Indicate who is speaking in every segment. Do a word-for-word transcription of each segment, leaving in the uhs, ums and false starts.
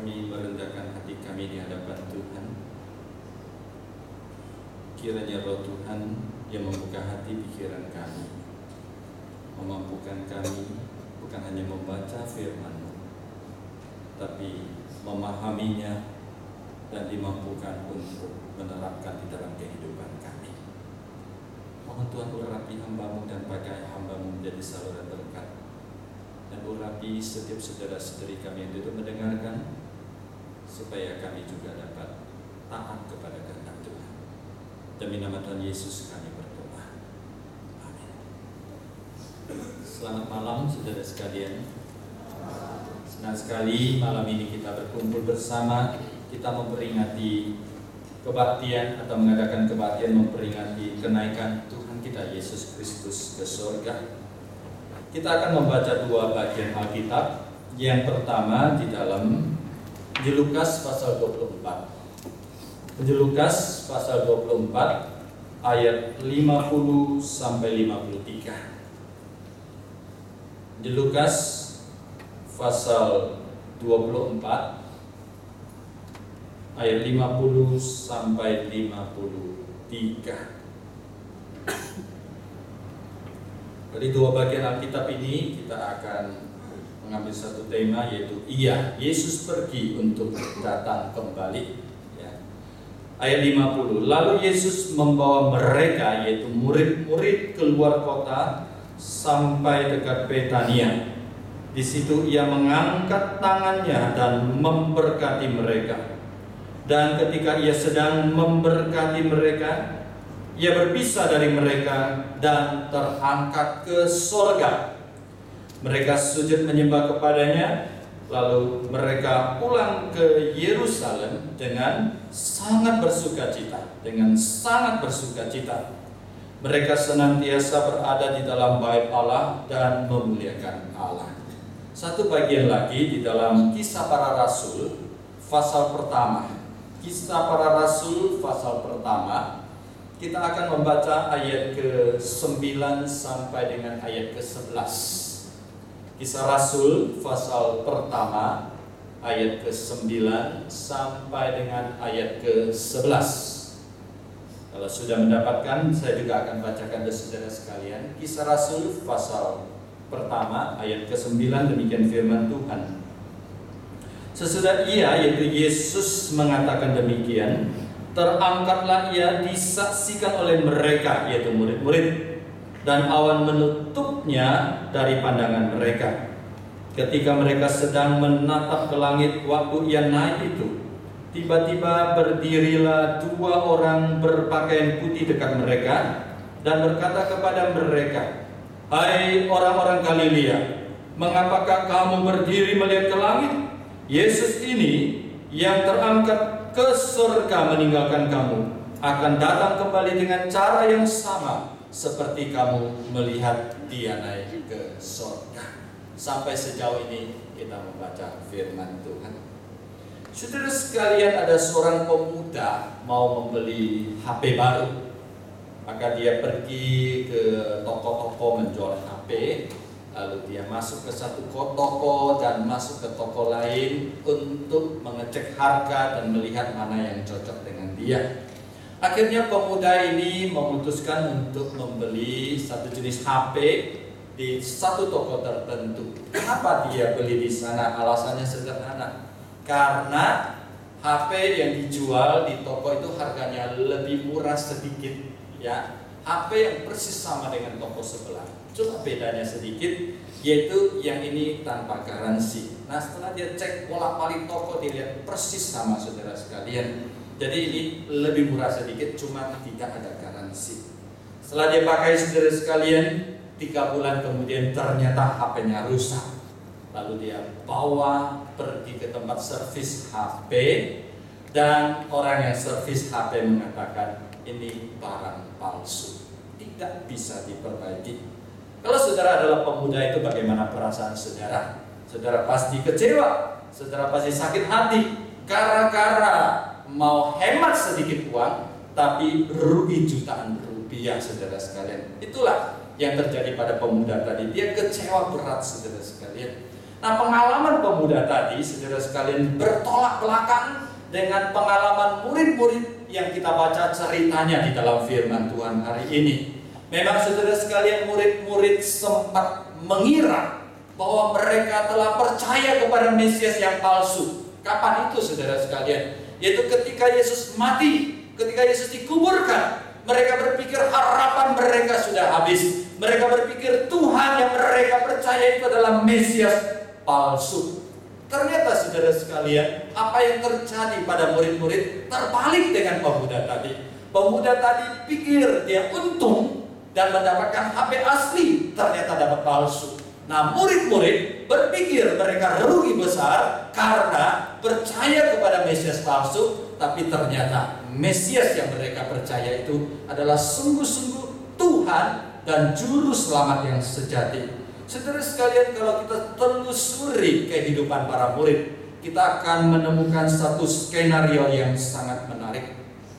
Speaker 1: kami merendahkan hati kami di hadapan Tuhan. Kiranya Roh Tuhan yang membuka hati pikiran kami, memampukan kami bukan hanya membaca firman-Mu, tapi memahaminya dan dimampukan untuk menerapkan di dalam kehidupan kami. Mohon Tuhan urapi hamba-Mu dan pakai hamba-Mu menjadi saluran berkat, dan urapi setiap saudara-saudari kami yang duduk mendengarkan, supaya kami juga dapat taat kepada kehendak Tuhan. Demi nama Tuhan Yesus kami berdoa. Amin. Selamat malam saudara sekalian. Senang sekali malam ini kita berkumpul bersama. Kita memperingati kebaktian atau mengadakan kebaktian memperingati kenaikan Tuhan kita Yesus Kristus ke surga. Kita akan membaca dua bagian Alkitab. Yang pertama di dalam Injil Lukas pasal dua puluh empat. Injil Lukas pasal dua puluh empat ayat lima puluh sampai lima puluh tiga. Injil Lukas pasal dua puluh empat ayat lima puluh sampai lima puluh tiga. Dari dua bagian Alkitab ini kita akan mengambil satu tema, yaitu Iya, Yesus pergi untuk datang kembali. Ya. Ayat lima puluh. Lalu Yesus membawa mereka, yaitu murid-murid, keluar kota sampai dekat Betania. Di situ ia mengangkat tangannya dan memberkati mereka. Dan ketika ia sedang memberkati mereka, ia berpisah dari mereka dan terangkat ke surga. Mereka sujud menyembah kepadanya, lalu mereka pulang ke Yerusalem dengan sangat bersukacita, dengan sangat bersukacita. Mereka senantiasa berada di dalam bait Allah dan memuliakan Allah. Satu bagian lagi di dalam Kisah Para Rasul pasal pertama. Kisah Para Rasul pasal pertama. Kita akan membaca ayat ke sembilan sampai dengan ayat ke sebelas. Kisah Rasul pasal pertama ayat ke sembilan sampai dengan ayat ke sebelas. Kalau sudah mendapatkan, saya juga akan bacakan ke saudara sekalian. Kisah Rasul pasal pertama ayat ke sembilan, demikian firman Tuhan. Sesudah ia, yaitu Yesus, mengatakan demikian, terangkatlah ia disaksikan oleh mereka, yaitu murid-murid, dan awan menutupnya dari pandangan mereka. Ketika mereka sedang menatap ke langit waktu ia naik itu, tiba-tiba berdirilah dua orang berpakaian putih dekat mereka dan berkata kepada mereka, "Hai orang-orang Galilea, mengapakah kamu berdiri melihat ke langit? Yesus ini yang terangkat ke surga meninggalkan kamu akan datang kembali dengan cara yang sama seperti kamu melihat dia naik ke surga." Sampai sejauh ini kita membaca firman Tuhan. Saudara sekalian, ada seorang pemuda mau membeli H P baru. Maka dia pergi ke toko-toko menjual H P. Lalu dia masuk ke satu toko dan masuk ke toko lain untuk mengecek harga dan melihat mana yang cocok dengan dia. Akhirnya pemuda ini memutuskan untuk membeli satu jenis H P di satu toko tertentu. Kenapa dia beli di sana? Alasannya sederhana. Karena H P yang dijual di toko itu harganya lebih murah sedikit, ya. H P yang persis sama dengan toko sebelah, cuma bedanya sedikit, yaitu yang ini tanpa garansi. Nah, setelah dia cek bolak-balik toko, dia lihat persis sama, saudara sekalian. Jadi ini lebih murah sedikit, cuma tidak ada garansi. Setelah dia pakai, saudara sekalian, tiga bulan kemudian ternyata H P-nya rusak. Lalu dia bawa pergi ke tempat servis H P, dan orang yang servis H P mengatakan ini barang palsu, tidak bisa diperbaiki. Kalau saudara adalah pemuda itu, bagaimana perasaan saudara? Saudara pasti kecewa, saudara pasti sakit hati, gara-gara mau hemat sedikit uang, tapi rugi jutaan rupiah, saudara sekalian. Itulah yang terjadi pada pemuda tadi. Dia kecewa berat, saudara sekalian. Nah, pengalaman pemuda tadi, saudara sekalian, bertolak belakang dengan pengalaman murid-murid yang kita baca ceritanya di dalam firman Tuhan hari ini. Memang saudara sekalian, murid-murid sempat mengira bahwa mereka telah percaya kepada Mesias yang palsu. Kapan itu saudara sekalian? Yaitu ketika Yesus mati, ketika Yesus dikuburkan. Mereka berpikir harapan mereka sudah habis. Mereka berpikir Tuhan yang mereka percaya itu adalah Mesias palsu. Ternyata saudara sekalian, apa yang terjadi pada murid-murid terbalik dengan pemuda tadi. Pemuda tadi pikir dia untung dan mendapatkan H P asli, ternyata dapat palsu. Nah, murid-murid berpikir mereka rugi besar karena percaya kepada Mesias palsu, tapi ternyata Mesias yang mereka percaya itu adalah sungguh-sungguh Tuhan dan Juru Selamat yang sejati. Saudara sekalian, kalau kita telusuri kehidupan para murid, kita akan menemukan satu skenario yang sangat menarik.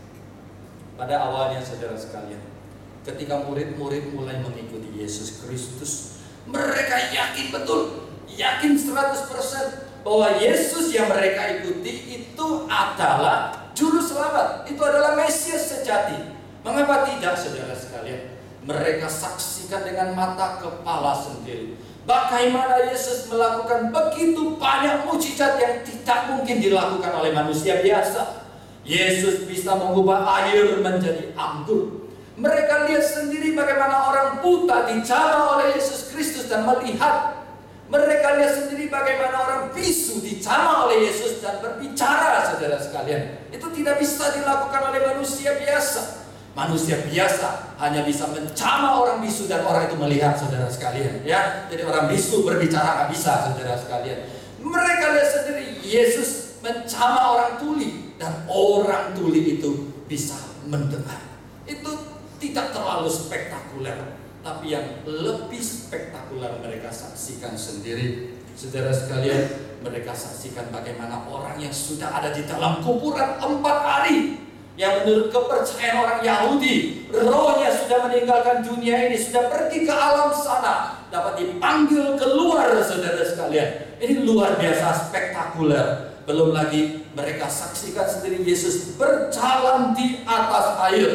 Speaker 1: Pada awalnya saudara sekalian, ketika murid-murid mulai mengikuti Yesus Kristus, mereka yakin betul, yakin seratus persen bahwa Yesus yang mereka ikuti itu adalah Juru Selamat, itu adalah Mesias sejati. Mengapa tidak saudara sekalian? Mereka saksikan dengan mata kepala sendiri bagaimana Yesus melakukan begitu banyak mujizat yang tidak mungkin dilakukan oleh manusia biasa. Yesus bisa mengubah air menjadi anggur. Mereka lihat sendiri bagaimana orang buta dijamah oleh Yesus Kristus dan melihat. Mereka lihat sendiri bagaimana orang bisu dijamah oleh Yesus dan berbicara, saudara sekalian. Itu tidak bisa dilakukan oleh manusia biasa. Manusia biasa hanya bisa menjamah orang bisu dan orang itu melihat, saudara sekalian. Ya, jadi orang bisu berbicara nggak bisa, saudara sekalian. Mereka lihat sendiri Yesus menjamah orang tuli dan orang tuli itu bisa mendengar. Itu tidak terlalu spektakuler. Tapi yang lebih spektakuler mereka saksikan sendiri. Saudara sekalian, mereka saksikan bagaimana orang yang sudah ada di dalam kuburan empat hari, yang menurut kepercayaan orang Yahudi, rohnya sudah meninggalkan dunia ini, sudah pergi ke alam sana, dapat dipanggil keluar, saudara sekalian. Ini luar biasa spektakuler. Belum lagi mereka saksikan sendiri Yesus berjalan di atas air.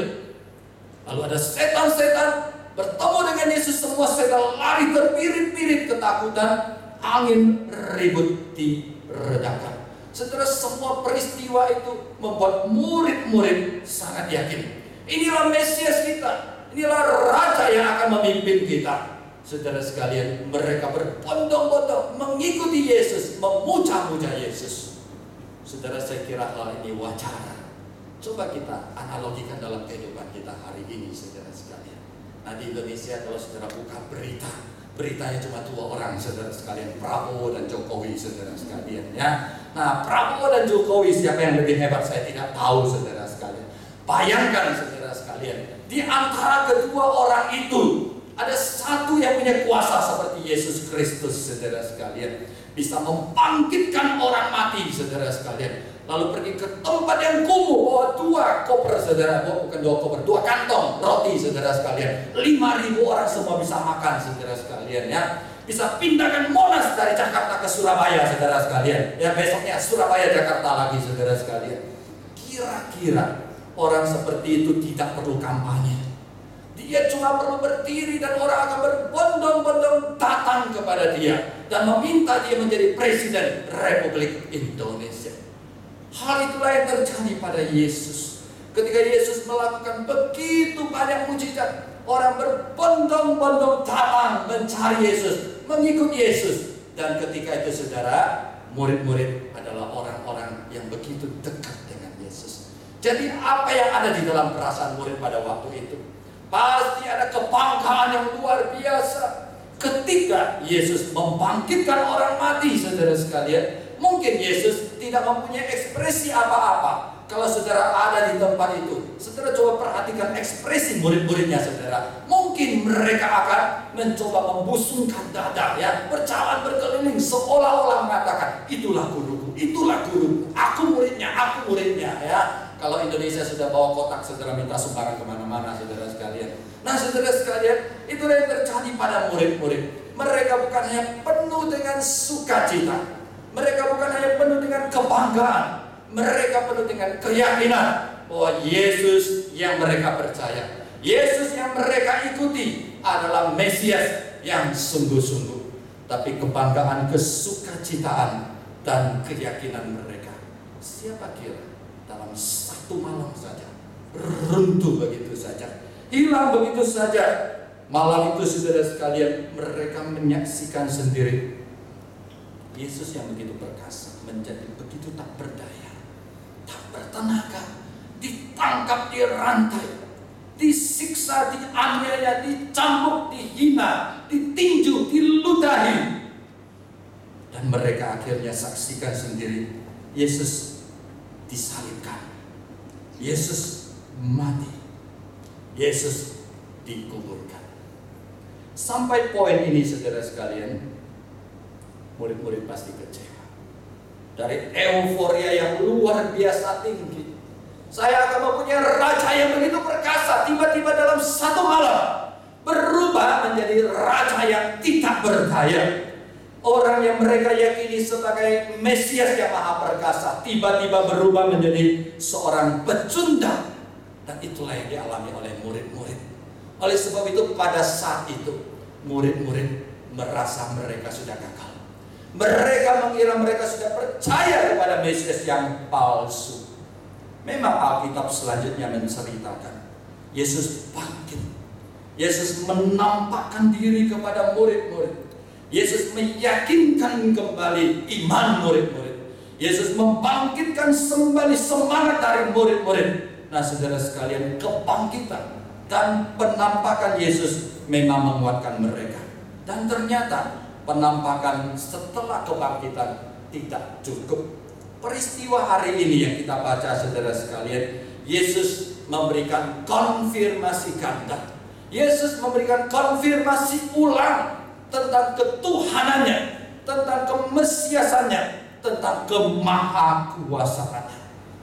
Speaker 1: Lalu ada setan-setan bertemu dengan Yesus, semua setan lari terpirit-pirit ketakutan, angin ribut diredakan. Setelah semua peristiwa itu membuat murid-murid sangat yakin, inilah Mesias kita, inilah Raja yang akan memimpin kita. Saudara sekalian, mereka berbondong-bondong mengikuti Yesus, memuja-muja Yesus. Saudara, saya kira hal ini wajar. Coba kita analogikan dalam kehidupan kita hari ini, saudara sekalian. Nah, di Indonesia kalau saudara buka berita, beritanya cuma dua orang, saudara sekalian, Prabowo dan Jokowi, saudara sekalian, ya. Nah, Prabowo dan Jokowi siapa yang lebih hebat saya tidak tahu, saudara sekalian. Bayangkan, saudara sekalian, di antara kedua orang itu ada satu yang punya kuasa seperti Yesus Kristus, saudara sekalian, bisa membangkitkan orang mati, saudara sekalian. Lalu pergi ke tempat yang kumuh, bawa dua koper, saudara, bukan dua koper, dua kantong roti, saudara sekalian. Lima ribu orang semua bisa makan, saudara sekalian, ya. Bisa pindahkan Monas dari Jakarta ke Surabaya, saudara sekalian. Ya, besoknya Surabaya, Jakarta lagi, saudara sekalian. Kira-kira orang seperti itu tidak perlu kampanye. Dia cuma perlu berdiri dan orang akan berbondong-bondong datang kepada dia dan meminta dia menjadi Presiden Republik Indonesia. Hal itulah yang terjadi pada Yesus. Ketika Yesus melakukan begitu banyak mujizat, orang berbondong-bondong datang mencari Yesus, mengikut Yesus. Dan ketika itu, saudara, murid-murid adalah orang-orang yang begitu dekat dengan Yesus. Jadi apa yang ada di dalam perasaan murid pada waktu itu? Pasti ada kebanggaan yang luar biasa. Ketika Yesus membangkitkan orang mati, saudara sekalian, mungkin Yesus tidak mempunyai ekspresi apa-apa. Kalau saudara ada di tempat itu, saudara coba perhatikan ekspresi murid-muridnya, saudara. Mungkin mereka akan mencoba membusungkan dada, ya, berjalan berkeliling seolah-olah mengatakan, itulah guruku, itulah guruku, aku muridnya, aku muridnya, ya. Kalau Indonesia sudah bawa kotak, saudara minta sumbangan kemana-mana, saudara sekalian. Nah, saudara sekalian, itulah yang terjadi pada murid-murid. Mereka bukan hanya penuh penuh dengan sukacita. Mereka bukan hanya penuh dengan kebanggaan, mereka penuh dengan keyakinan bahwa Yesus yang mereka percaya, Yesus yang mereka ikuti adalah Mesias yang sungguh-sungguh. Tapi kebanggaan, kesukacitaan, dan keyakinan mereka, siapa kira dalam satu malam saja runtuh begitu saja, hilang begitu saja. Malam itu saudara sekalian, mereka menyaksikan sendiri Yesus yang begitu perkasa menjadi begitu tak berdaya, tak bertenaga, ditangkap, dirantai, disiksa, dianiaya, dicambuk, dihina, ditinju, diludahi. Dan mereka akhirnya saksikan sendiri Yesus disalibkan, Yesus mati, Yesus dikuburkan. Sampai poin ini saudara sekalian, murid-murid pasti kecewa. Dari euforia yang luar biasa tinggi, saya akan mempunyai raja yang begitu perkasa, tiba-tiba dalam satu malam berubah menjadi raja yang tidak berdaya. Orang yang mereka yakini sebagai Mesias yang maha perkasa, tiba-tiba berubah menjadi seorang pecundang. Dan itulah yang dialami oleh murid-murid. Oleh sebab itu pada saat itu murid-murid merasa mereka sudah gagal. Mereka mengira mereka sudah percaya kepada Mesias yang palsu. Memang Alkitab selanjutnya menceritakan Yesus bangkit. Yesus menampakkan diri kepada murid-murid. Yesus meyakinkan kembali iman murid-murid. Yesus membangkitkan kembali semangat dari murid-murid. Nah saudara sekalian, kebangkitan dan penampakan Yesus memang menguatkan mereka. Dan ternyata penampakan setelah kebangkitan tidak cukup. Peristiwa hari ini yang kita baca saudara sekalian, Yesus memberikan konfirmasi ganda. Yesus memberikan konfirmasi ulang tentang ketuhanannya, tentang kemesiasannya, tentang kemahakuasaannya.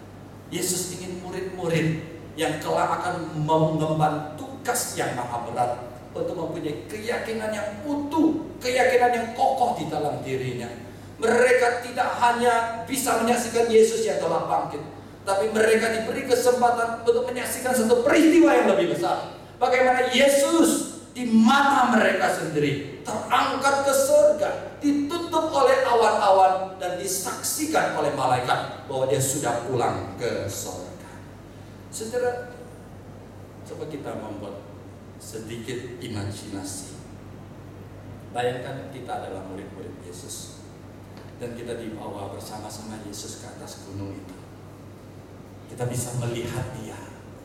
Speaker 1: Yesus ingin murid-murid yang kelak akan mengemban tugas yang maha berat untuk mempunyai keyakinan yang utuh, keyakinan yang kokoh di dalam dirinya. Mereka tidak hanya bisa menyaksikan Yesus yang telah bangkit, tapi mereka diberi kesempatan untuk menyaksikan satu peristiwa yang lebih besar. Bagaimana Yesus di mata mereka sendiri terangkat ke surga, ditutup oleh awan-awan, dan disaksikan oleh malaikat bahwa dia sudah pulang ke surga. Saudara, coba kita membuat sedikit imajinasi. Bayangkan kita adalah murid-murid Yesus, dan kita dibawa bersama-sama Yesus ke atas gunung itu. Kita bisa melihat dia,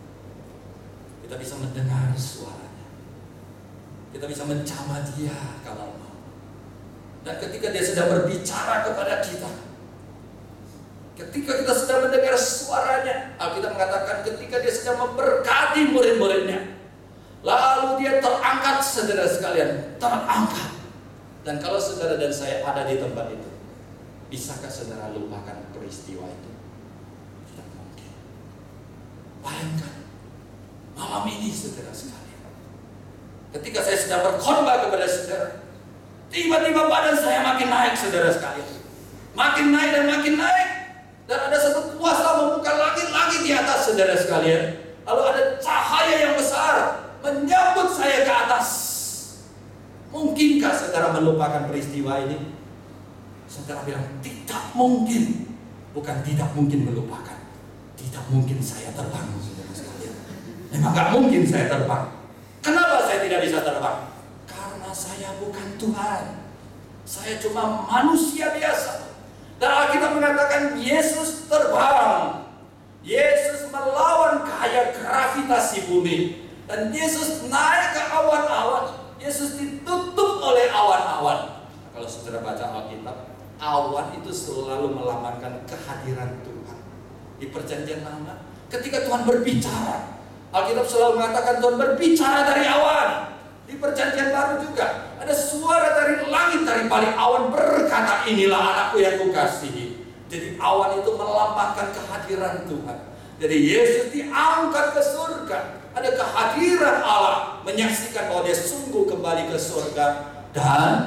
Speaker 1: kita bisa mendengar suaranya, kita bisa mencama dia kalau mau. Dan ketika dia sedang berbicara kepada kita, ketika kita sedang mendengar suaranya, Alkitab mengatakan ketika dia sedang memberkati murid-muridnya, lalu dia terangkat, saudara sekalian, terangkat. Dan kalau saudara dan saya ada di tempat itu, bisakah saudara lupakan peristiwa itu? Tidak mungkin. Bayangkan malam ini saudara sekalian, ketika saya sedang berkhotbah kepada saudara, tiba-tiba badan saya makin naik saudara sekalian, makin naik dan makin naik, dan ada satu kuasa membuka langit-langit di atas saudara sekalian. Lalu ada cahaya yang besar menyambut saya ke atas. Mungkinkah saudara melupakan peristiwa ini? Saudara bilang tidak mungkin. Bukan tidak mungkin melupakan, tidak mungkin saya terbang saudara sekalian. Memang gak mungkin saya terbang. Kenapa saya tidak bisa terbang? Karena saya bukan Tuhan, saya cuma manusia biasa. Dan Alkitab mengatakan Yesus terbang, Yesus melawan gaya gravitasi bumi, dan Yesus naik ke awan-awan. Yesus ditutup oleh awan-awan. Nah, kalau saudara baca Alkitab, awan itu selalu melambangkan kehadiran Tuhan. Di Perjanjian Lama, ketika Tuhan berbicara, Alkitab selalu mengatakan Tuhan berbicara dari awan. Di Perjanjian Baru juga ada suara dari langit, dari balik awan berkata, inilah anakku yang kukasihi. Jadi awan itu melambangkan kehadiran Tuhan. Jadi Yesus diangkat ke surga, ada kehadiran Allah, menyaksikan bahwa dia sungguh kembali ke surga. Dan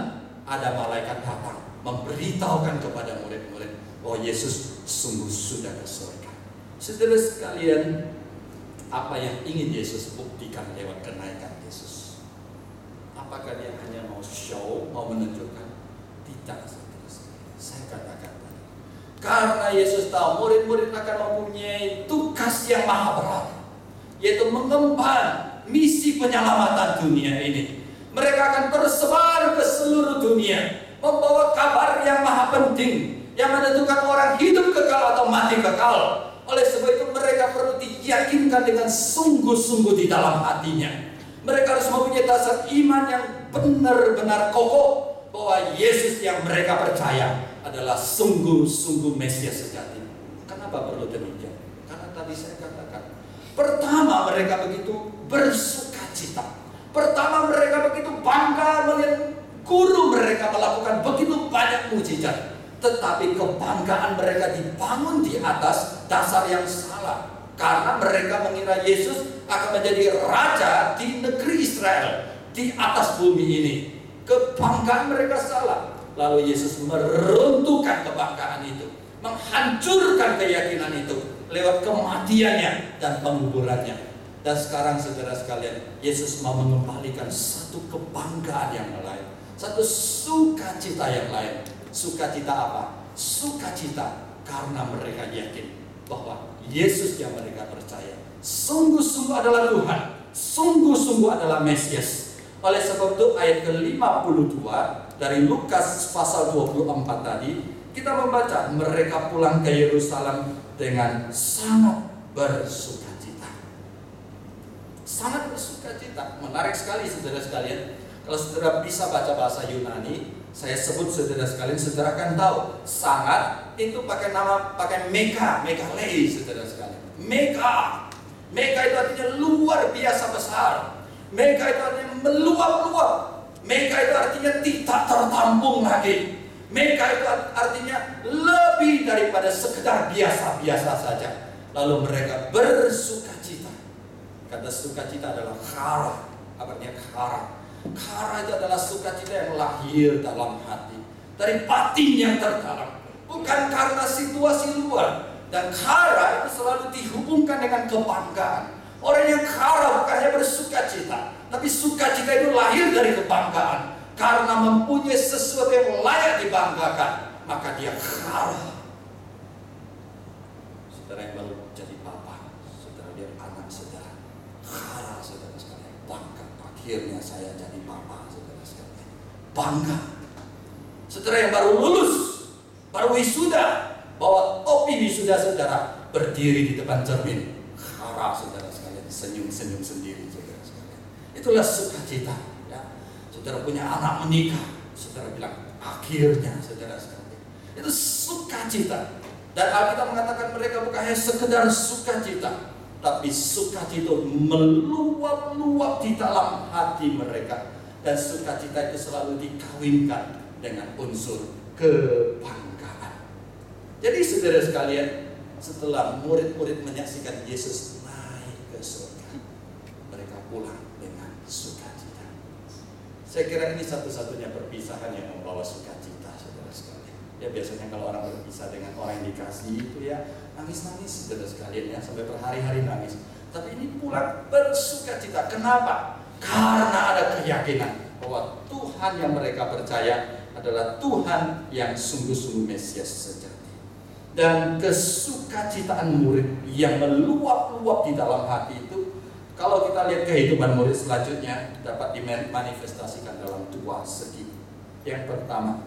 Speaker 1: ada malaikat datang memberitahukan kepada murid-murid bahwa Yesus sungguh sudah ke surga. Saudara sekalian, apa yang ingin Yesus buktikan lewat kenaikan Yesus? Apakah dia hanya mau show, mau menunjukkan? Tidak, saudara sekalian. Saya katakan tadi, karena Yesus tahu murid-murid akan mempunyai tugas yang maha berat, yaitu mengemban misi penyelamatan dunia ini. Mereka akan tersebar ke seluruh dunia, membawa kabar yang maha penting, yang menentukan orang hidup kekal atau mati kekal. Oleh sebab itu mereka perlu diyakinkan dengan sungguh-sungguh di dalam hatinya. Mereka harus mempunyai dasar iman yang benar-benar kokoh bahwa Yesus yang mereka percaya adalah sungguh-sungguh Mesias sejati. Kenapa perlu demikian? Karena tadi saya katakan, pertama mereka begitu bersukacita. Pertama mereka begitu bangga melihat guru mereka melakukan begitu banyak mujizat. Tetapi kebanggaan mereka dibangun di atas dasar yang salah. Karena mereka mengira Yesus akan menjadi raja di negeri Israel, di atas bumi ini. Kebanggaan mereka salah. Lalu Yesus meruntuhkan kebanggaan itu, menghancurkan keyakinan itu lewat kematiannya dan penguburannya. Dan sekarang saudara sekalian, Yesus mau mengembalikan satu kebanggaan yang lain, satu sukacita yang lain. Sukacita apa? Sukacita karena mereka yakin bahwa Yesus yang mereka percaya sungguh-sungguh adalah Tuhan, sungguh-sungguh adalah Mesias. Oleh sebab itu ayat ke lima puluh dua dari Lukas pasal dua puluh empat tadi, kita membaca mereka pulang ke Yerusalem dengan sangat bersukacita. Sangat bersukacita. Menarik sekali saudara sekalian. Kalau saudara bisa baca bahasa Yunani, saya sebut saudara sekalian, saudara akan tahu sangat itu pakai nama, pakai mega, megalei saudara sekalian. Mega, mega itu artinya luar biasa besar. Mega itu artinya meluap-luap. Mega itu artinya tidak tertampung lagi. Mega itu artinya lebih daripada sekedar biasa-biasa saja. Lalu mereka bersukacita. Kata sukacita adalah khara. Apa artinya khara? Khara itu adalah sukacita yang lahir dalam hati, dari batin yang terdalam, bukan karena situasi luar. Dan khara itu selalu dihubungkan dengan kebanggaan. Orang yang khara bukannya bersukacita, tapi sukacita itu lahir dari kebanggaan. Karena mempunyai sesuatu yang layak dibanggakan, maka dia khara. Saudara yang baru jadi papa, saudara lihat anak saudara khara, saudara sekalian, bangga. Akhirnya saya jadi papa, saudara sekalian, bangga. Saudara yang baru lulus, baru wisuda, bawa topi wisuda saudara, berdiri di depan cermin, khara saudara sekalian, senyum-senyum sendiri saudara sekalian. Itulah sukacita. Ya. Saudara punya anak menikah, saudara bilang akhirnya saudara sekalian. Itu sukacita. Dan Alkitab mengatakan mereka bukan hanya sekedar sukacita, tapi sukacita meluap-luap di dalam hati mereka. Dan sukacita itu selalu dikawinkan dengan unsur kebanggaan. Jadi saudara sekalian, setelah murid-murid menyaksikan Yesus naik ke surga, mereka pulang dengan sukacita. Saya kira ini satu-satunya perpisahan yang membawa sukacita, saudara sekalian. Ya biasanya kalau orang berpisah dengan orang yang dikasih itu ya nangis-nangis saudara sekalian, ya sampai berhari-hari nangis. Tapi ini pulang bersukacita. Kenapa? Karena ada keyakinan bahwa Tuhan yang mereka percaya adalah Tuhan yang sungguh-sungguh Mesias sejati. Dan kesukacitaan murid yang meluap-luap di dalam hati itu, kalau kita lihat kehidupan murid selanjutnya, dapat dimanifestasikan dalam dua segi. Yang pertama,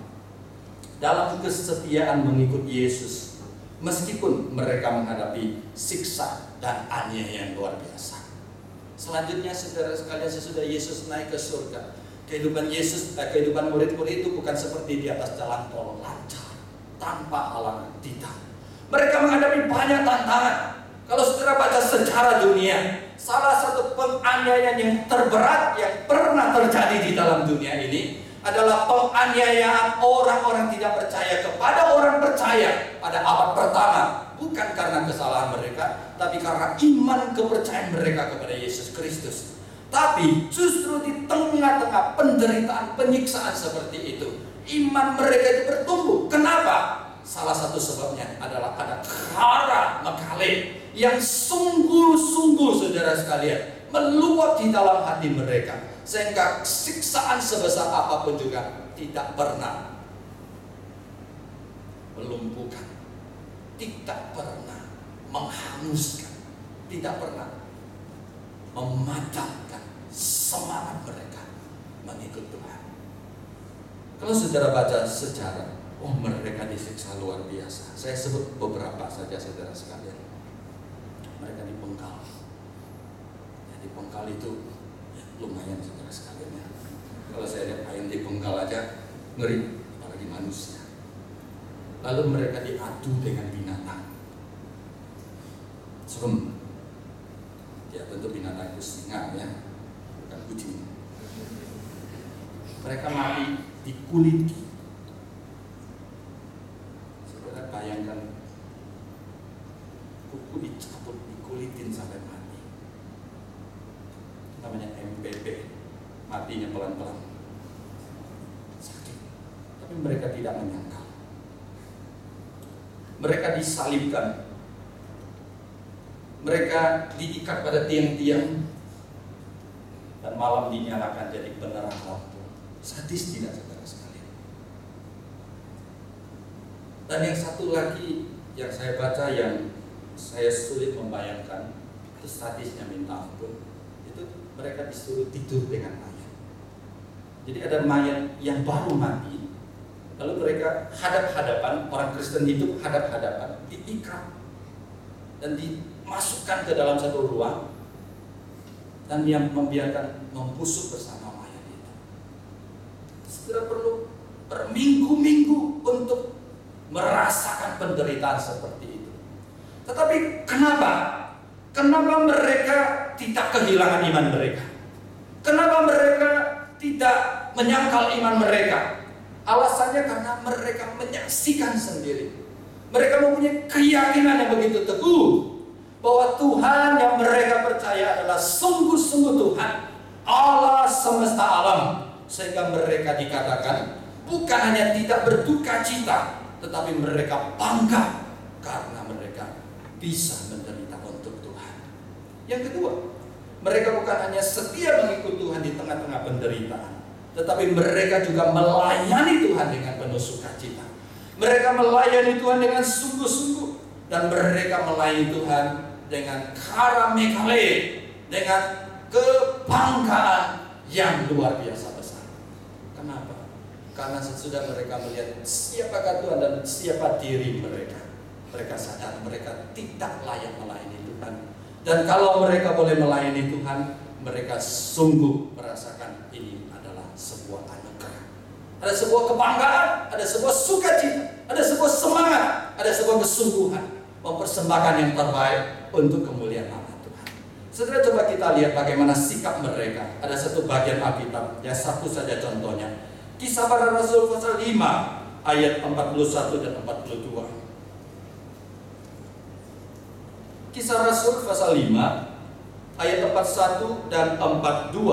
Speaker 1: dalam kesetiaan mengikut Yesus, meskipun mereka menghadapi siksa dan aniaya yang luar biasa. Selanjutnya saudara sekalian, sesudah Yesus naik ke surga, kehidupan Yesus, eh, kehidupan murid-murid itu bukan seperti di atas jalan tol lancar, tanpa halangan, tidak. Mereka menghadapi banyak tantangan. Kalau saudara baca sejarah dunia, salah satu penganiayaan yang terberat yang pernah terjadi di dalam dunia ini adalah penganiayaan orang-orang tidak percaya kepada orang percaya pada abad pertama. Bukan karena kesalahan mereka, tapi karena iman kepercayaan mereka kepada Yesus Kristus. Tapi justru di tengah-tengah penderitaan, penyiksaan seperti itu, iman mereka itu bertumbuh. Kenapa? Salah satu sebabnya adalah ada kara mekale yang sungguh-sungguh, saudara sekalian, meluap di dalam hati mereka, sehingga siksaan sebesar apapun juga tidak pernah melumpuhkan, tidak pernah menghanguskan, tidak pernah memadamkan semangat mereka mengikut Tuhan. Kalau saudara baca sejarah, oh mereka disiksa luar biasa. Saya sebut beberapa saja, saudara sekalian. Mereka dipenggal. Ya, dipenggal itu ya, lumayan, saudara sekalian ya. Kalau saya lihat ayam dipenggal aja ngeri, apalagi manusia. Lalu mereka diadu dengan binatang. Serem. Ya tentu binatang itu singa ya, bukan kucing. Mereka mati dikuliti. Saudara bayangkan, kuku dicabut, dikulitin sampai mati. Namanya M P P, matinya pelan-pelan. Sakit. Tapi mereka tidak menyangkal. Mereka disalibkan. Mereka diikat pada tiang-tiang dan malam dinyalakan jadi penerang lampu. Sadis tidak, saudara sekalian? Dan yang satu lagi yang saya baca yang saya sulit membayangkan, itu sadisnya minta ampun. Itu mereka disuruh tidur dengan mayat. Jadi ada mayat yang baru mati, lalu mereka hadap-hadapan, orang Kristen hidup hadap-hadapan, diikat dan dimasukkan ke dalam satu ruang, dan yang membiarkan membusuk bersama mayat itu. Saudara perlu berminggu-minggu untuk merasakan penderitaan seperti itu. Tetapi kenapa? Kenapa mereka tidak kehilangan iman mereka? Kenapa mereka tidak menyangkal iman mereka? Alasannya karena mereka menyaksikan sendiri. Mereka mempunyai keyakinan yang begitu teguh bahwa Tuhan yang mereka percaya adalah sungguh-sungguh Tuhan, Allah semesta alam. Sehingga mereka dikatakan bukan hanya tidak berduka cita, tetapi mereka bangga karena mereka bisa menderita untuk Tuhan. Yang kedua, mereka bukan hanya setia mengikut Tuhan di tengah-tengah penderitaan, tetapi mereka juga melayani Tuhan dengan penuh sukacita. Mereka melayani Tuhan dengan sungguh-sungguh, dan mereka melayani Tuhan dengan karamekale, dengan kebanggaan yang luar biasa besar. Kenapa? Karena sesudah mereka melihat siapakah Tuhan dan siapa diri mereka, mereka sadar mereka tidak layak melayani Tuhan. Dan kalau mereka boleh melayani Tuhan, mereka sungguh merasakan ini adalah sebuah anugerah. Ada sebuah kebanggaan, ada sebuah sukacita, ada sebuah semangat, ada sebuah kesungguhan mempersembahkan yang terbaik untuk kemuliaan nama Tuhan. Saudara, coba kita lihat bagaimana sikap mereka. Ada satu bagian Alkitab, ya satu saja contohnya. Kisah Para Rasul pasal lima ayat empat puluh satu dan empat puluh dua. Kisah Rasul pasal lima ayat empat puluh satu dan empat puluh dua.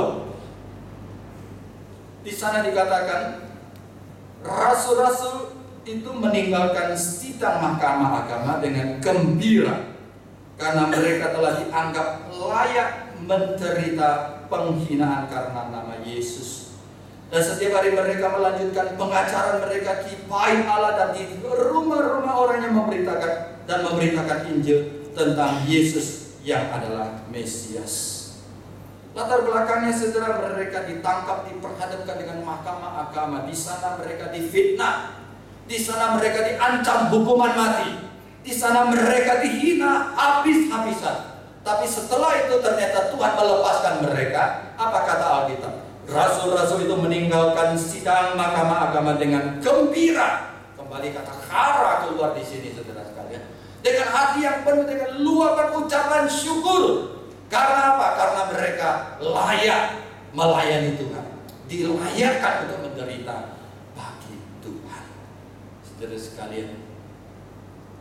Speaker 1: Di sana dikatakan rasul-rasul itu meninggalkan sidang mahkamah agama dengan gembira karena mereka telah dianggap layak menderita penghinaan karena nama Yesus. Dan setiap hari mereka melanjutkan pengajaran mereka di bait Allah dan di rumah-rumah orang yang memberitakan dan memberitakan Injil tentang Yesus yang adalah Mesias. Latar belakangnya, saudara, mereka ditangkap, diperhadapkan dengan mahkamah agama. Di sana mereka difitnah, di sana mereka diancam hukuman mati, di sana mereka dihina habis-habisan. Tapi setelah itu ternyata Tuhan melepaskan mereka. Apa kata Alkitab? Rasul-rasul itu meninggalkan sidang mahkamah agama dengan gembira. Kembali kata kara keluar di sini, saudara sekalian. Dengan hati yang penuh dengan luapan ucapan syukur. Karena apa? Karena mereka layak melayani Tuhan, dilayakkan untuk menderita bagi Tuhan. Saudara sekalian,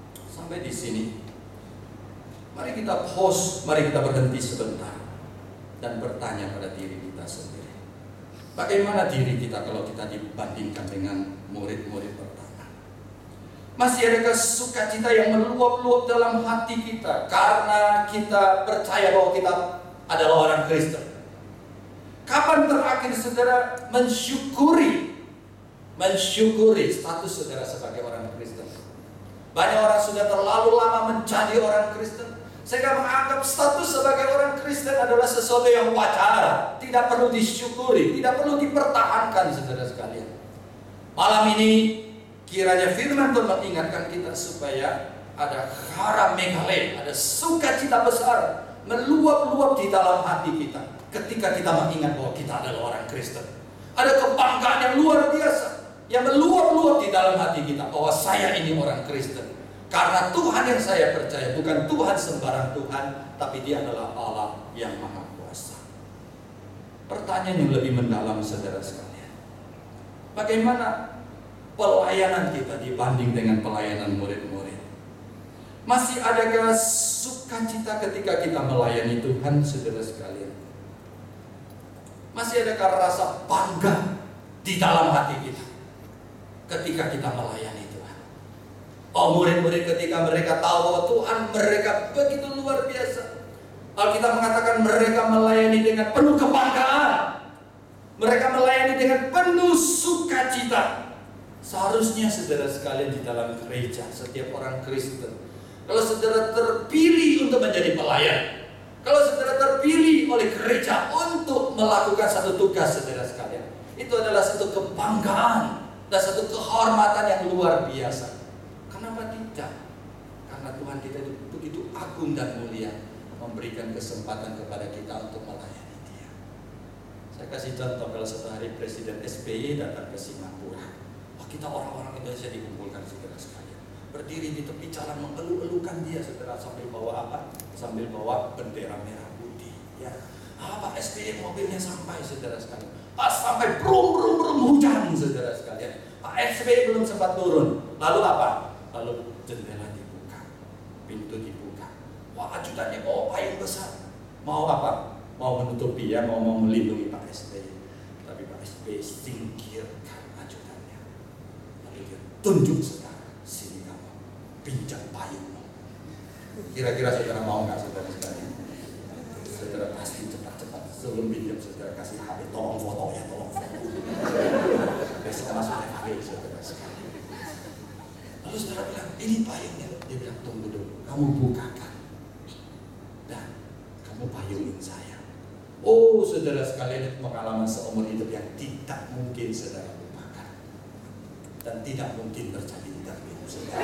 Speaker 1: sampai di sini, mari kita pause, mari kita berhenti sebentar. dan bertanya pada diri kita sendiri. Bagaimana diri kita kalau kita dibandingkan dengan murid-murid pertama? Masih adakah sukacita yang meluap-luap dalam hati kita karena kita percaya bahwa kita adalah orang Kristen? Kapan terakhir saudara mensyukuri mensyukuri status saudara sebagai orang Kristen? Banyak orang sudah terlalu lama menjadi orang Kristen sehingga menganggap status sebagai orang Kristen adalah sesuatu yang wajar, tidak perlu disyukuri, tidak perlu dipertahankan saudara sekalian. Malam ini kiranya firman Tuhan mengingatkan kita supaya ada hara megale, ada sukacita besar meluap-luap di dalam hati kita ketika kita mengingat bahwa kita adalah orang Kristen. Ada kebanggaan yang luar biasa yang meluap-luap di dalam hati kita bahwa saya ini orang Kristen. Karena Tuhan yang saya percaya bukan Tuhan sembarang Tuhan, tapi Dia adalah Allah yang Maha Kuasa. Pertanyaan yang lebih mendalam saudara sekalian, bagaimana pelayanan kita dibanding dengan pelayanan murid-murid? Masih adakah sukacita ketika kita melayani Tuhan saudara sekalian? Masih adakah rasa bangga di dalam hati kita ketika kita melayani Tuhan? Oh, murid-murid ketika mereka tahu bahwa Tuhan mereka begitu luar biasa, Alkitab mengatakan mereka melayani dengan penuh kebanggaan, mereka melayani dengan penuh sukacita. Seharusnya saudara sekalian di dalam gereja, setiap orang Kristen, kalau saudara terpilih untuk menjadi pelayan, kalau saudara terpilih oleh gereja untuk melakukan satu tugas saudara sekalian, itu adalah satu kebanggaan dan satu kehormatan yang luar biasa. Kenapa tidak? Karena Tuhan kita itu begitu agung dan mulia, memberikan kesempatan kepada kita untuk melayani Dia. Saya kasih contoh, kalau satu hari Presiden S B Y datang ke Singapura, oh, kita orang-orang Indonesia dikumpulkan saudara sekalian, berdiri di tepi jalan mengeluh-elukan dia saudara, sambil bawa apa? Sambil bawa bendera merah putih. Ya, ah, Pak S B Y mobilnya sampai saudara sekalian, pas sampai brum brum brum hujan saudara sekalian. Pak S B Y belum sempat turun. Lalu apa? Lalu jendela dibuka, pintu dibuka. Wah, ajudannya bawa payung besar. Mau apa? Mau menutupi ya, mau, mau melindungi Pak S B Y. Tapi Pak S B Y singkirkan ajudannya. Lalu dia tunjuk saudara, sini kamu, pinjam payungmu. Kira-kira saudara mau nggak saudara sekalian? Saudara pasti cepat-cepat sebelum pinjam saudara kasih H P, tolong foto ya, tolong foto. Besok masuk F B saudara sekalian. Lalu saudara bilang, ini payungnya. Dia bilang, tunggu dulu, kamu bukakan dan kamu payungin saya. Oh saudara sekalian, itu pengalaman seumur hidup yang tidak mungkin saudara lupakan dan tidak mungkin terjadi dalam hidup saudara.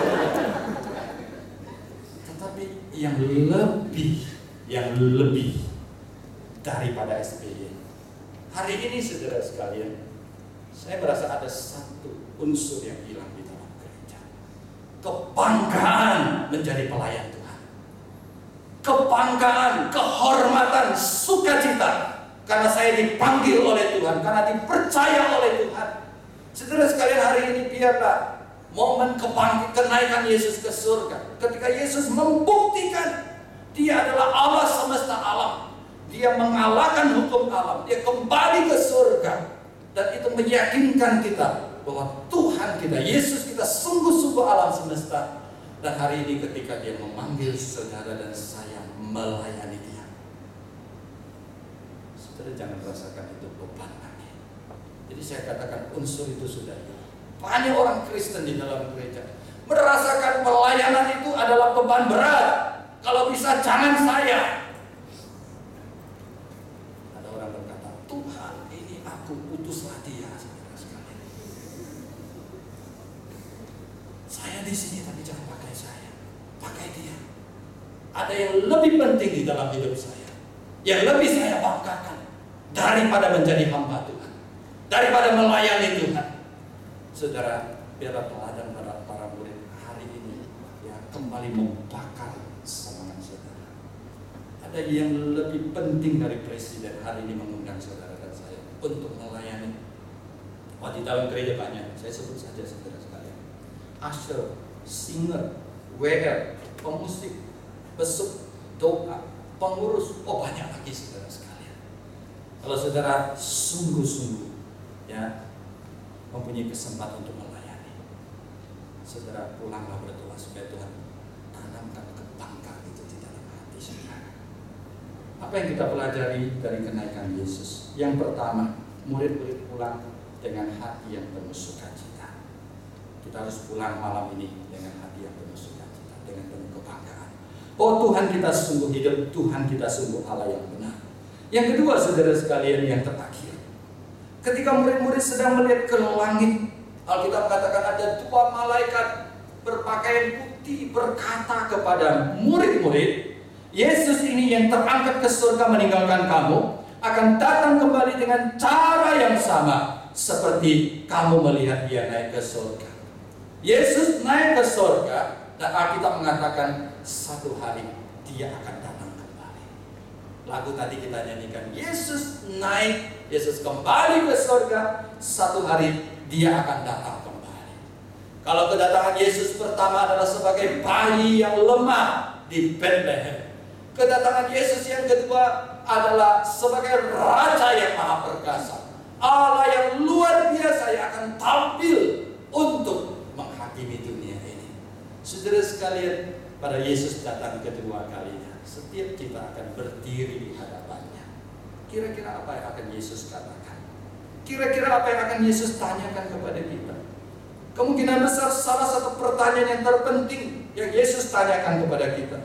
Speaker 1: Tetapi yang lebih yang lebih daripada S B Y, hari ini saudara sekalian, saya merasa ada satu unsur yang hilang di dalam gereja. Kebanggaan menjadi pelayan Tuhan, kebanggaan, kehormatan, sukacita karena saya dipanggil oleh Tuhan, karena dipercaya oleh Tuhan. Saudara sekalian, hari ini biarlah momen kebangkitan kenaikan Yesus ke surga, ketika Yesus membuktikan Dia adalah Allah semesta alam, Dia mengalahkan hukum alam, Dia kembali ke surga. Dan itu meyakinkan kita bahwa Tuhan kita, Yesus kita sungguh-sungguh alam semesta. Dan hari ini ketika Dia memanggil saudara dan saya melayani Dia, saudara jangan rasakan itu beban lagi. Jadi saya katakan unsur itu sudah hilang. Banyak orang Kristen di dalam gereja merasakan pelayanan itu adalah beban berat. Kalau bisa jangan saya. Ada orang berkata, Tuhan ini aku putuslah dia, saudara sekalian. Saya di sini tapi jangan pakai saya, pakai dia. Ada yang lebih penting di dalam hidup saya, yang lebih saya banggakan daripada menjadi hamba Tuhan, daripada melayani Tuhan. Saudara, biarlah teladan para, para murid hari ini ya kembali membakar semangat saudara. Ada yang lebih penting dari presiden hari ini mengundang saudara dan saya untuk melayani. Oh, di dalam gereja banyak, saya sebut saja saudara sekalian: usher, singer, W R, pemusik, besuk, doa, pengurus, oh banyak lagi saudara sekalian. Kalau saudara sungguh-sungguh ya mempunyai kesempatan untuk melayani, saudara pulanglah berdoa supaya Tuhan tanamkan kebanggaan itu di dalam hati saudara. Apa yang kita pelajari dari kenaikan Yesus? Yang pertama, murid-murid pulang dengan hati yang penuh sukacita. Kita harus pulang malam ini dengan hati yang penuh sukacita, dengan penuh kebanggaan. Oh Tuhan kita sungguh hidup, Tuhan kita sungguh Allah yang benar. Yang kedua saudara sekalian, yang terakhir, ketika murid-murid sedang melihat ke langit, Alkitab katakan ada dua malaikat berpakaian putih berkata kepada murid-murid, Yesus ini yang terangkat ke surga meninggalkan kamu, akan datang kembali dengan cara yang sama seperti kamu melihat dia naik ke surga. Yesus naik ke surga, dan Alkitab mengatakan satu hari dia akan datang kembali. Lagu tadi kita nyanyikan, Yesus naik, Yesus kembali ke surga, satu hari dia akan datang kembali. Kalau kedatangan Yesus pertama adalah sebagai bayi yang lemah di Bethlehem, kedatangan Yesus yang kedua adalah sebagai Raja yang maha perkasa, Allah yang luar biasa yang akan tampil untuk menghakimi dunia ini. Saudara sekalian, pada Yesus datang kedua kalinya, setiap kita akan berdiri di hadapannya. Kira-kira apa yang akan Yesus katakan? Kira-kira apa yang akan Yesus tanyakan kepada kita? Kemungkinan besar salah satu pertanyaan yang terpenting yang Yesus tanyakan kepada kita,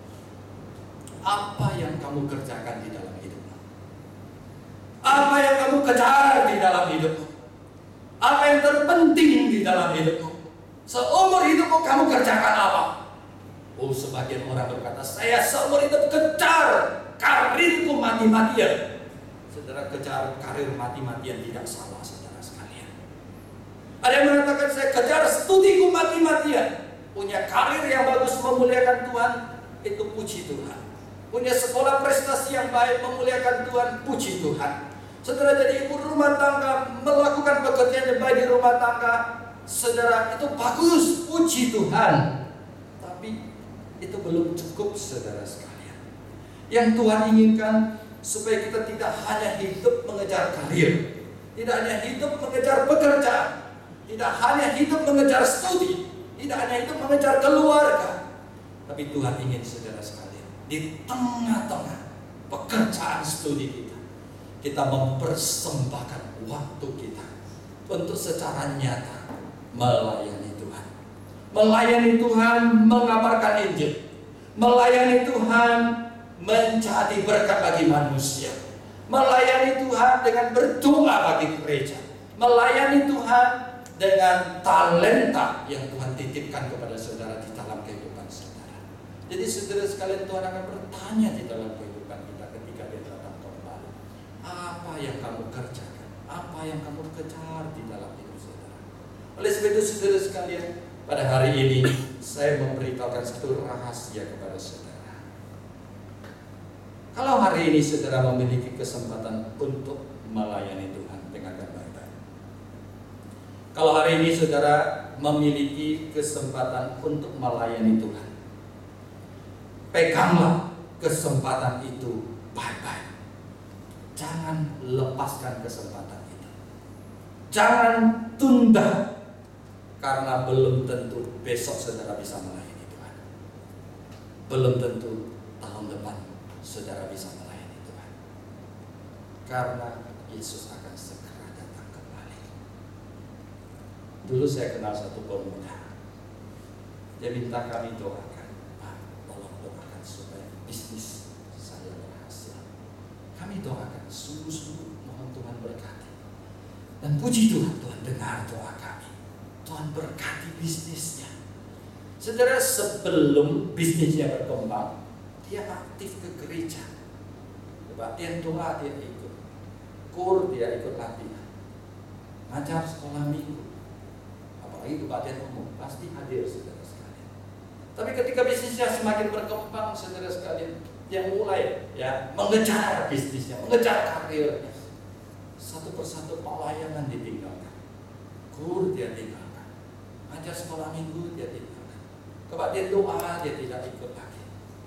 Speaker 1: apa yang kamu kerjakan di dalam hidupmu? Apa yang kamu kejar di dalam hidupmu? Apa yang terpenting di dalam hidupmu? Seumur hidupmu kamu kerjakan apa? Oh, sebagian orang berkata, saya seumur hidup kejar karirku mati-matian. Saudara, kejar karir mati-matian tidak salah, saudara sekalian. Ada yang mengatakan, saya kejar studiku mati-matian. Punya karir yang bagus memuliakan Tuhan, itu puji Tuhan. Punya sekolah prestasi yang baik memuliakan Tuhan, puji Tuhan. Saudara jadi ibu rumah tangga, melakukan pekerjaan yang baik di rumah tangga, saudara itu bagus, puji Tuhan. Tapi itu belum cukup saudara sekalian. Yang Tuhan inginkan supaya kita tidak hanya hidup mengejar karir, tidak hanya hidup mengejar pekerjaan, tidak hanya hidup mengejar studi, tidak hanya hidup mengejar keluarga, tapi Tuhan ingin saudara sekalian, di tengah-tengah pekerjaan studi kita, kita mempersembahkan waktu kita untuk secara nyata melayani Tuhan. Melayani Tuhan, mengabarkan Injil. Melayani Tuhan, menjadi berkat bagi manusia. Melayani Tuhan dengan berdoa bagi gereja. Melayani Tuhan dengan talenta yang Tuhan titipkan kepada saudara di dalam kehidupan saudara. Jadi saudara sekalian, Tuhan akan bertanya di dalam kehidupan kita ketika dia datang kembali. Apa yang kamu kerjakan? Apa yang kamu kejar di dalam hidup saudara? Oleh sebab itu saudara sekalian, pada hari ini saya memberitahukan satu rahasia kepada saudara. Kalau hari ini saudara memiliki kesempatan untuk melayani Tuhan, dengarkan baik-baik. Kalau hari ini saudara memiliki kesempatan untuk melayani Tuhan, peganglah kesempatan itu baik-baik. Jangan lepaskan kesempatan itu. Jangan tunda. Karena belum tentu besok saudara bisa melayani Tuhan. Belum tentu tahun depan saudara bisa melayani Tuhan. Karena Yesus akan segera datang kembali. Dulu saya kenal satu pemuda. Dia minta kami doakan, Pak, tolong doakan supaya bisnis saya berhasil. Kami doakan, sungguh-sungguh mohon Tuhan berkati. Dan puji Tuhan, Tuhan dengar doa kami. Tuhan berkati bisnisnya. Saudara, sebelum bisnisnya berkembang, dia aktif ke gereja. Kebaktian doa dia ikut, kur dia ikut latihan, ngajar sekolah minggu, apalagi kebaktian umum pasti hadir saudara sekalian. Tapi ketika bisnisnya semakin berkembang, saudara sekalian, dia mulai ya mengejar bisnisnya, mengejar karirnya. Satu persatu pelayanan ditinggalkan, kur dia tinggalkan. Ajar sekolah minggu dia tinggalkan, kebaktian doa dia tidak ikut lagi.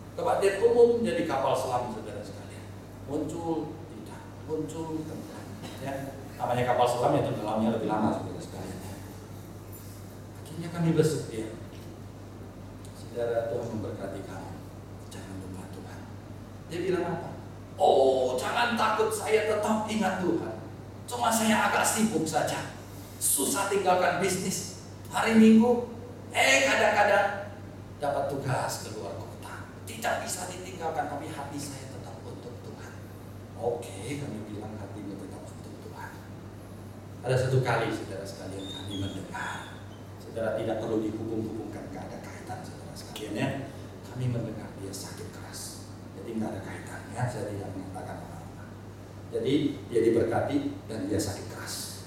Speaker 1: Kebaktian umum jadi kapal selam, saudara sekalian. Muncul, tidak, muncul, tenggelam. Ya, namanya kapal selam ya tenggelamnya lebih lama, saudara sekalian. Ya. Akhirnya kami bersedia. Saudara, Tuhan memberkati kamu. Jangan lupa Tuhan. Dia bilang apa? Oh, jangan takut, saya tetap ingat Tuhan. Cuma saya agak sibuk saja. Susah tinggalkan bisnis. Hari Minggu, eh kadang-kadang dapat tugas keluar kota. Tidak bisa ditinggalkan, tapi hati saya tetap untuk Tuhan. Oke, kami bilang hatimu tetap untuk Tuhan. Ada satu kali, saudara sekalian, kami mendengar. Saudara tidak perlu dihubung-hubungkan, gak ada kaitan, saudara sekalian ya. Kami mendengar dia sakit keras. Jadi nggak ada kaitannya, saya tidak mengatakan apa-apa. Jadi dia diberkati dan dia sakit keras.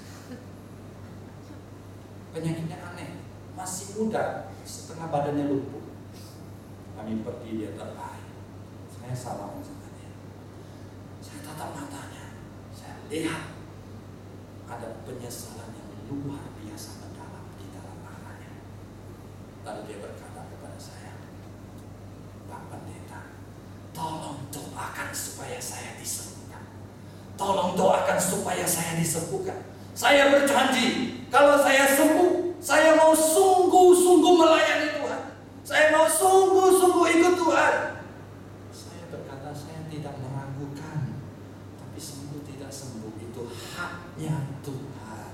Speaker 1: Penyakitnya aneh, masih muda, setengah badannya lumpuh. Kami pergi, dia terbaring. Saya salam sama dia. Saya tatap matanya, saya lihat ada penyesalan yang luar biasa mendalam di dalam matanya. Lalu dia berkata kepada saya, Pak Pendeta, tolong doakan supaya saya disembuhkan. Tolong doakan supaya saya disembuhkan. Saya berjanji, kalau saya sembuh, saya mau sungguh-sungguh melayani Tuhan. Saya mau sungguh-sungguh ikut Tuhan. Saya berkata, saya tidak meragukan. Tapi sembuh tidak sembuh itu haknya Tuhan.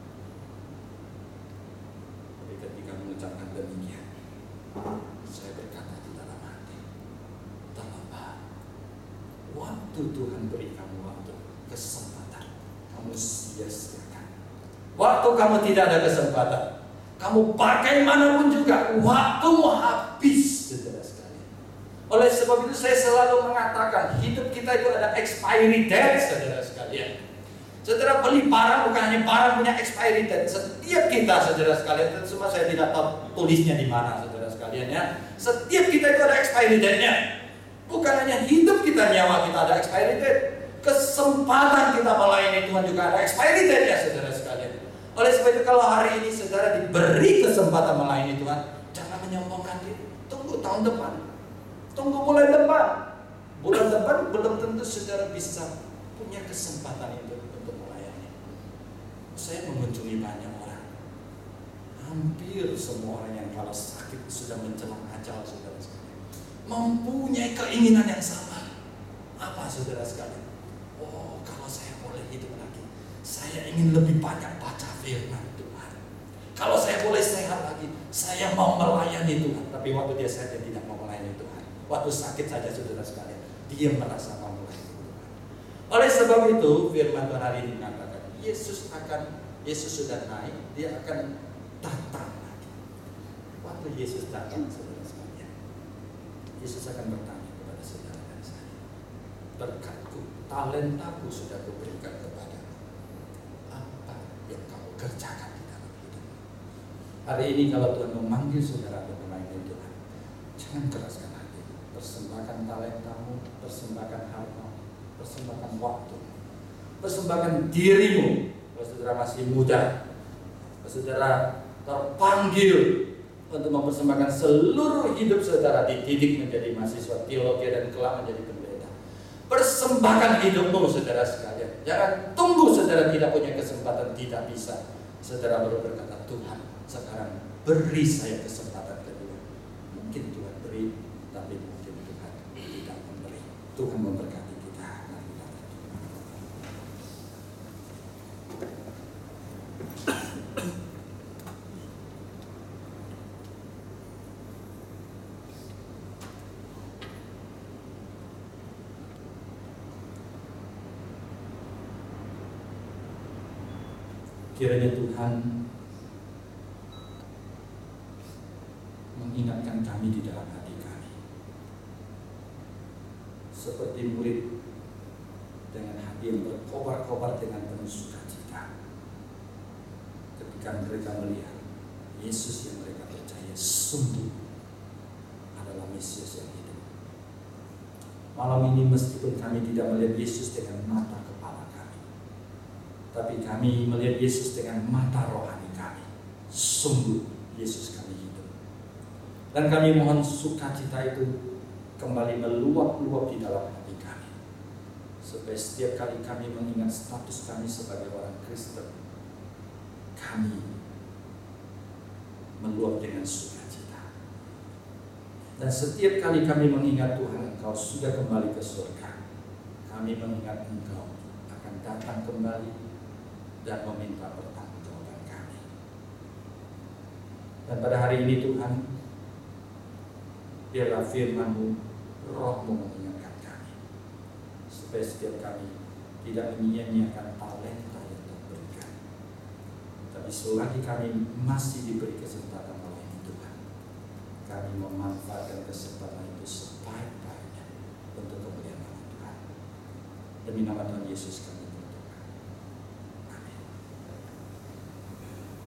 Speaker 1: Tapi ketika mengucapkan demikian, saya berkata di dalam hati, waktu Tuhan beri kamu waktu, kesempatan, kamu sia-siakan. Waktu kamu tidak ada kesempatan, kamu bagaimanapun juga, waktumu habis, saudara sekalian. Oleh sebab itu saya selalu mengatakan, hidup kita itu ada expiry date, saudara sekalian. Saudara, beli barang bukan hanya barang punya expiry date. Setiap kita, saudara sekalian, tentu semua saya tidak tahu tulisnya di mana, saudara sekalian ya. Setiap kita itu ada expiry date-nya. Bukan hanya hidup kita, nyawa kita ada expiry date. Kesempatan kita melayani Tuhan juga ada expiry date-nya, saudara sekalian. Oleh sebab itu kalau hari ini saudara diberi kesempatan melayani Tuhan, jangan menyombongkan diri. Tunggu tahun depan, tunggu bulan depan. Bulan depan belum tentu saudara bisa punya kesempatan itu untuk melayani. Saya mengunjungi banyak orang. Hampir semua orang yang kalau sakit sudah menjelang ajal, saudara sekalian, mempunyai keinginan yang sama. Apa, saudara sekalian? Oh, kalau saya boleh hidup lagi, saya ingin lebih banyak baca firman Tuhan. Kalau saya boleh sehat lagi, saya mau melayani Tuhan. Tapi waktu dia saja tidak mau melayani Tuhan. Waktu sakit saja, saudara sekalian, dia merasa mau melayani Tuhan. Oleh sebab itu, firman Tuhan hari ini mengatakan, Yesus akan, Yesus sudah naik, dia akan datang lagi. Waktu Yesus datang, saudara sekalian, Yesus akan bertanya kepada saudara dan saya, berkatku, talentaku sudah kuberikan kepadamu, apa yang kamu kerjakan di dalam hidup? Hari ini kalau Tuhan memanggil saudara untuk melayani Tuhan, jangan keraskan hati, persembahkan talentamu, persembahkan harta, persembahkan waktu, persembahkan dirimu. Kalau saudara masih muda, kalau saudara terpanggil untuk mempersembahkan seluruh hidup saudara, dididik menjadi mahasiswa teologi dan kelak menjadi pendeta. Persembahkan hidupmu, saudara sekalian. Jangan tunggu saudara tidak punya kesempatan, tidak bisa. Saudara baru berkata, Tuhan, sekarang beri saya kesempatan kedua. Mungkin Tuhan beri, tapi mungkin Tuhan tidak memberi. Tuhan memberkati kita. Kiranya Tuhan mengingatkan kami di dalam hati kami, seperti murid dengan hati yang berkobar-kobar dengan penuh sukacita ketika mereka melihat Yesus yang mereka percaya sungguh adalah Mesias yang hidup. Malam ini meskipun kami tidak melihat Yesus dengan mata kepala kami, tapi kami melihat Yesus dengan mata rohani kami. Sungguh Yesus kami hidup. Dan kami mohon sukacita itu kembali meluap-luap di dalam hati kami, supaya setiap kali kami mengingat status kami sebagai orang Kristen, kami meluap dengan sukacita. Dan setiap kali kami mengingat Tuhan, Engkau sudah kembali ke surga, kami mengingat Engkau akan datang kembali dan meminta pertanggungjawaban kami. Dan pada hari ini Tuhan, biarlah firman-Mu, Roh-Mu mengingatkan kami, supaya setiap kami tidak menyia-nyiakan talenta yang Tuhan berikan. Tapi selagi kami masih diberi kesempatan oleh Tuhan, kami memanfaatkan kesempatan itu sebaik-baiknya untuk kemuliaan nama Tuhan. Demi nama Tuhan Yesus kami